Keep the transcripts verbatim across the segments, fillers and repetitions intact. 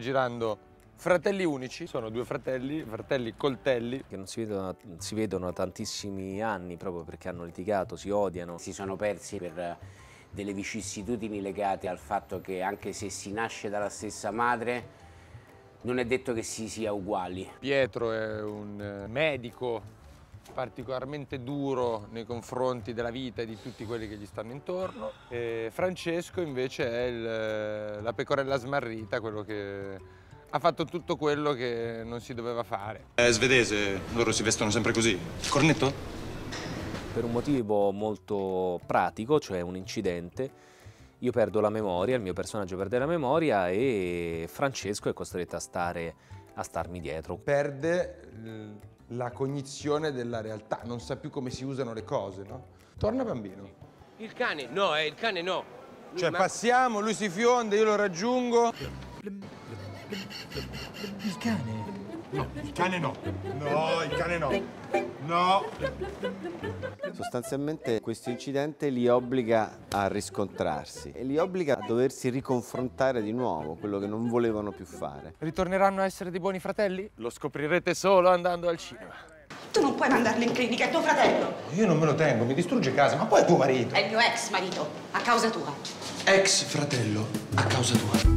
girando Fratelli Unici, sono due fratelli, fratelli coltelli. Che non si vedono, si vedono da tantissimi anni proprio perché hanno litigato, si odiano. Si sono persi per delle vicissitudini legate al fatto che anche se si nasce dalla stessa madre, non è detto che si sia uguali. Pietro è un medico particolarmente duro nei confronti della vita e di tutti quelli che gli stanno intorno. E Francesco invece è il, la pecorella smarrita, quello che ha fatto tutto quello che non si doveva fare. È svedese, loro si vestono sempre così. Cornetto? Per un motivo molto pratico, cioè un incidente, io perdo la memoria, il mio personaggio perde la memoria e Francesco è costretto a stare a starmi dietro. Perde la cognizione della realtà, non sa più come si usano le cose, no? Torna bambino. Il cane no, eh, il cane no. Lui Cioè ma... passiamo, lui si fionda, io lo raggiungo. Il cane? No, il cane no. No, il cane no. No. Sostanzialmente questo incidente li obbliga a riscontrarsi e li obbliga a doversi riconfrontare di nuovo, quello che non volevano più fare. Ritorneranno a essere dei buoni fratelli? Lo scoprirete solo andando al cinema. Tu non puoi mandarlo in clinica, è tuo fratello. Io non me lo tengo, mi distrugge casa, ma poi è tuo marito. È il mio ex marito, a causa tua. Ex fratello, a causa tua.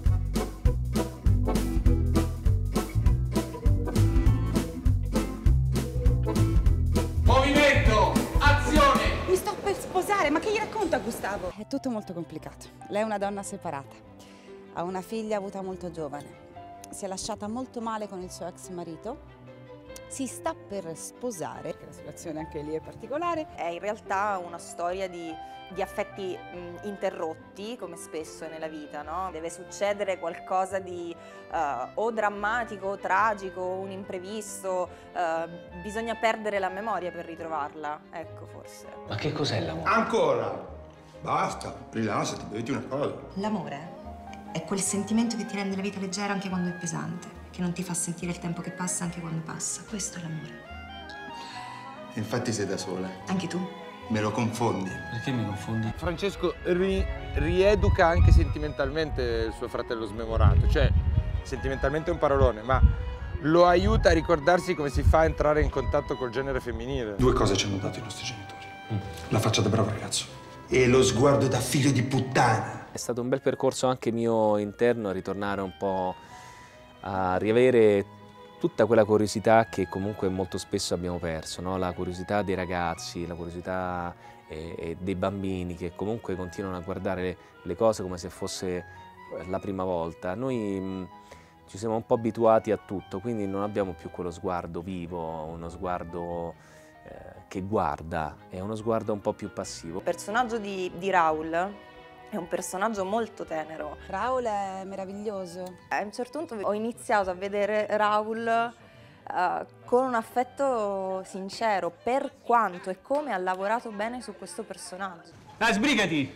Ma che gli racconta Gustavo? È tutto molto complicato. Lei è una donna separata, ha una figlia avuta molto giovane, si è lasciata molto male con il suo ex marito, si sta per sposare, la situazione anche lì è particolare. È in realtà una storia di, di affetti mh, interrotti, come spesso è nella vita, no? Deve succedere qualcosa di uh, o drammatico o tragico, un imprevisto, uh, bisogna perdere la memoria per ritrovarla, ecco forse. Ma che cos'è l'amore? Ancora! Basta, rilassati, beviti una cosa. L'amore è quel sentimento che ti rende la vita leggera anche quando è pesante, che non ti fa sentire il tempo che passa anche quando passa. Questo è l'amore. Infatti sei da sola. Anche tu. Me lo confondi. Perché mi confondi? Francesco ri rieduca anche sentimentalmente il suo fratello smemorato, cioè sentimentalmente è un parolone, ma lo aiuta a ricordarsi come si fa a entrare in contatto col genere femminile. Due cose ci hanno dato i nostri genitori. Mm. La faccia da bravo ragazzo e lo sguardo da figlio di puttana. È stato un bel percorso anche mio interno a ritornare un po' a riavere tutta quella curiosità che comunque molto spesso abbiamo perso, no? La curiosità dei ragazzi, la curiosità eh, dei bambini che comunque continuano a guardare le, le cose come se fosse la prima volta. Noi mh, ci siamo un po' abituati a tutto, quindi non abbiamo più quello sguardo vivo, uno sguardo eh, che guarda, è uno sguardo un po' più passivo. Il personaggio di, di Raul è un personaggio molto tenero. Raul è meraviglioso. A un certo punto ho iniziato a vedere Raul uh, con un affetto sincero per quanto e come ha lavorato bene su questo personaggio. Dai, sbrigati!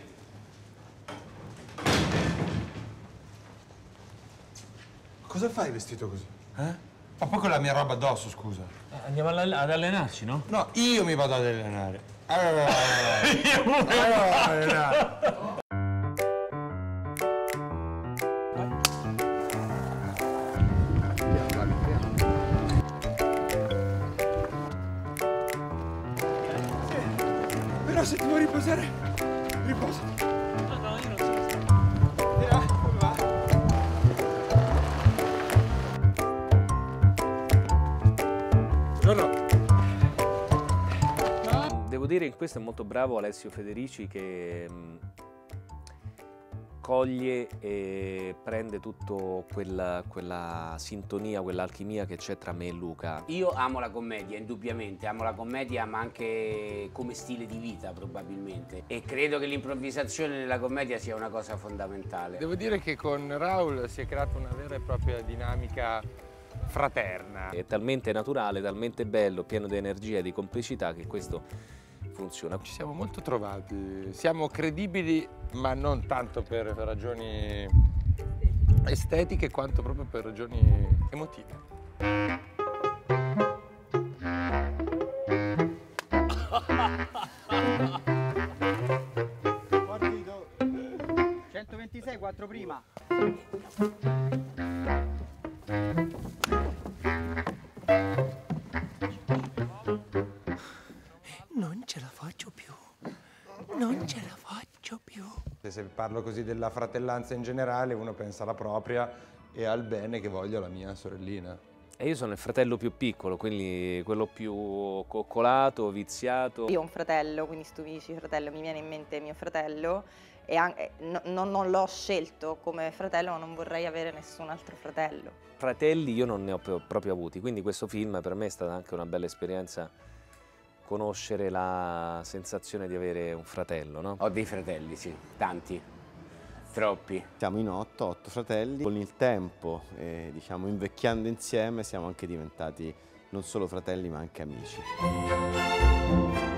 Cosa fai vestito così? Eh? Ma poi con la mia roba addosso, scusa. Andiamo ad allenarci, no? No, io mi vado ad allenare. Allora, allora, allora. Però se ti vuoi riposare, riposa. No, no, io non so. No, no. Devo dire in questo è molto bravo Alessio Federici che mh, coglie e prende tutto quella, quella sintonia, quell'alchimia che c'è tra me e Luca. Io amo la commedia, indubbiamente, amo la commedia ma anche come stile di vita probabilmente e credo che l'improvvisazione nella commedia sia una cosa fondamentale. Devo dire che con Raul si è creata una vera e propria dinamica fraterna. È talmente naturale, talmente bello, pieno di energia e di complicità che questo funziona. Ci siamo molto trovati, siamo credibili ma non tanto per ragioni estetiche quanto proprio per ragioni emotive. Partito centoventisei, quattro prima. se parlo così della fratellanza in generale, uno pensa alla propria e al bene che voglio alla mia sorellina. E io sono il fratello più piccolo, quindi quello più coccolato, viziato. Io ho un fratello, quindi se tu mi dici fratello mi viene in mente mio fratello e anche, no, non, non l'ho scelto come fratello, ma non vorrei avere nessun altro fratello. Fratelli io non ne ho proprio avuti, quindi questo film per me è stata anche una bella esperienza, conoscere la sensazione di avere un fratello, no? Ho dei fratelli, sì, tanti, troppi. Siamo in otto, otto fratelli. Con il tempo, eh, diciamo, invecchiando insieme, siamo anche diventati non solo fratelli ma anche amici.